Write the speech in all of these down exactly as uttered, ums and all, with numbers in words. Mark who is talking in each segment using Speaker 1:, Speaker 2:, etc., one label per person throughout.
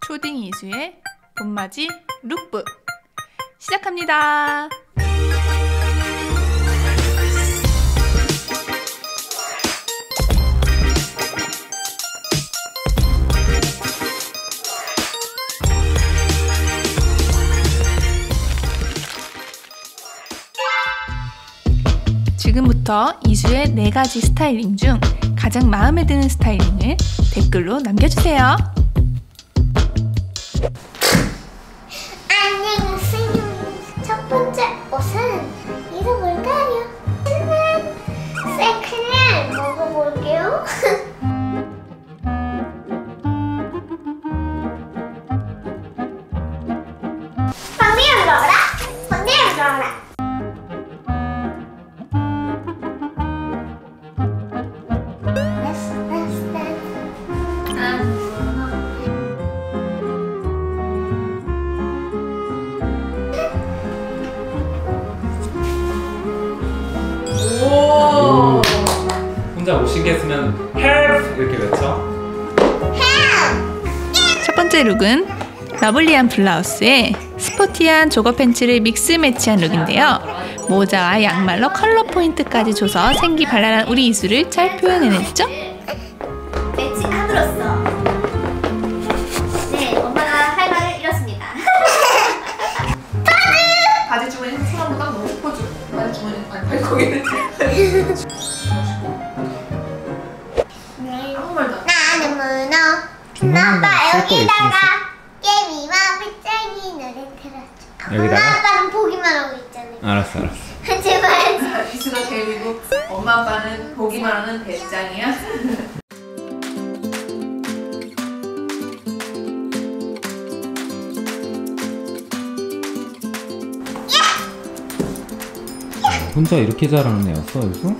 Speaker 1: 초딩 이수의 봄맞이 룩북 시작합니다. 지금부터 이수의 네 가지 스타일링 중 가장 마음에 드는 스타일링을 댓글로 남겨주세요.
Speaker 2: 안녕하세요. 첫 번째 옷은 이거 뭘까요? 세컨을 먹어볼게요. 언니야 넣어라. 언니야 넣어라.
Speaker 3: 오! 혼자 못 쉬겠으면 help! 이렇게 외쳐.
Speaker 1: 첫 번째 룩은 러블리한 블라우스에 스포티한 조거 팬츠를 믹스 매치한 룩인데요. 모자와 양말로 컬러 포인트까지 줘서 생기 발랄한 우리 이수를 잘 표현해냈죠?
Speaker 2: 매치 함으로써 네, 엄마가 할 말을 잃었습니다.
Speaker 4: 바지 주머니 손 한번 딱 넣고 포즈. 바지 주머니 아니 발코기를. 아무 말도 안.
Speaker 2: 나는 문어. 아빠 여기다가 깨미와 빗장이 노래 틀어줘.
Speaker 3: 여기다가?
Speaker 2: 엄마 아빠는 보기만 하고 있잖아요.
Speaker 3: 알았어 알았어.
Speaker 4: 해.
Speaker 2: 제발.
Speaker 4: 이수가 제일이고 엄마 아빠는 보기만 하는 배짱이야.
Speaker 3: 혼자 이렇게 잘하는 애였어, 이수?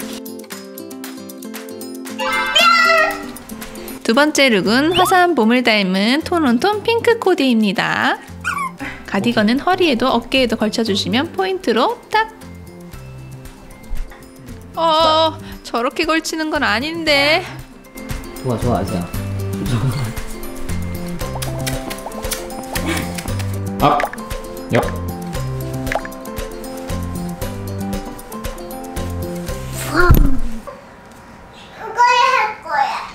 Speaker 1: 두 번째 룩은 화사한 봄을 닮은 톤온톤 핑크 코디입니다. 가디건은 허리에도 어깨에도 걸쳐주시면 포인트로 딱! 어, 저렇게 걸치는 건 아닌데.
Speaker 5: 좋아 좋아 아시야.
Speaker 3: 앞! 옆!
Speaker 2: 그거야 할 거야.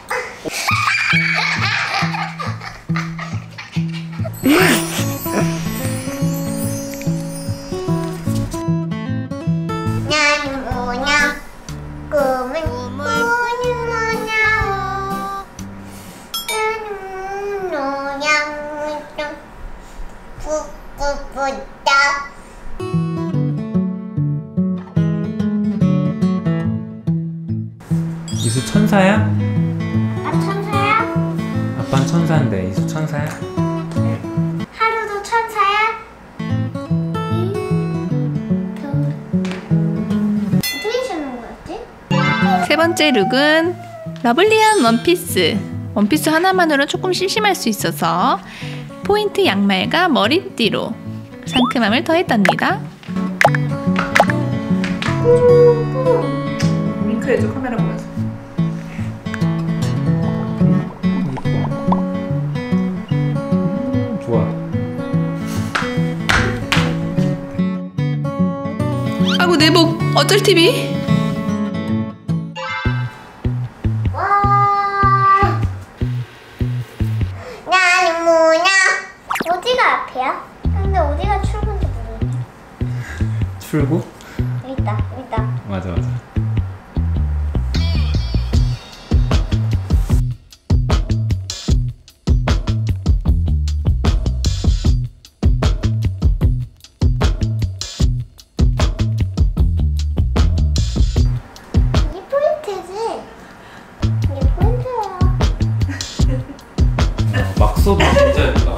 Speaker 2: 나는 뭐냐? 꿈은 꿈이 뭐냐? 나는 모양을 좀 꾹꾹꾹다.
Speaker 3: 이수 천사야?
Speaker 2: 아 천사야?
Speaker 3: 아빠는 천사인데 이수 천사야?
Speaker 2: 하루도 천사야? 어떻게 주는 거였지?
Speaker 1: 세 번째 룩은 러블리한 원피스. 원피스 하나만으로 조금 심심할 수 있어서 포인트 양말과 머리띠로 상큼함을 더했답니다.
Speaker 4: 윙크해줘 카메라 보면서.
Speaker 3: 좋아.
Speaker 1: 아이고 내복 어쩔 티비?
Speaker 2: 와. 나는 뭐냐? 어디가 앞이야? 근데 어디가 출근인지 모르겠네.
Speaker 3: 출구?
Speaker 2: 여기 있다, 여기 있다.
Speaker 3: 맞아 맞아.
Speaker 2: 이게 포인트지? 이게 포인트야.
Speaker 3: 어, 막 써도 진짜 예쁘다.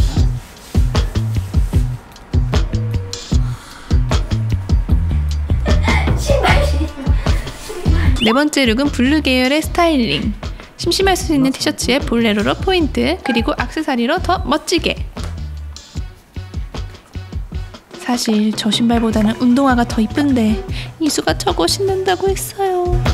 Speaker 2: 신발 신발.
Speaker 1: 네 번째 룩은 블루 계열의 스타일링. 심심할 수 있는 티셔츠에 볼레로로 포인트, 그리고 액세서리로 더 멋지게. 사실 저 신발보다는 운동화가 더 이쁜데 이수가 저거 신는다고 했어요.